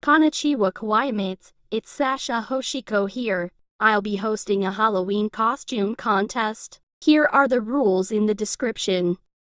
Konnichiwa kawaii mates, it's Sasha Hoshiko here. I'll be hosting a Halloween costume contest. Here are the rules in the description.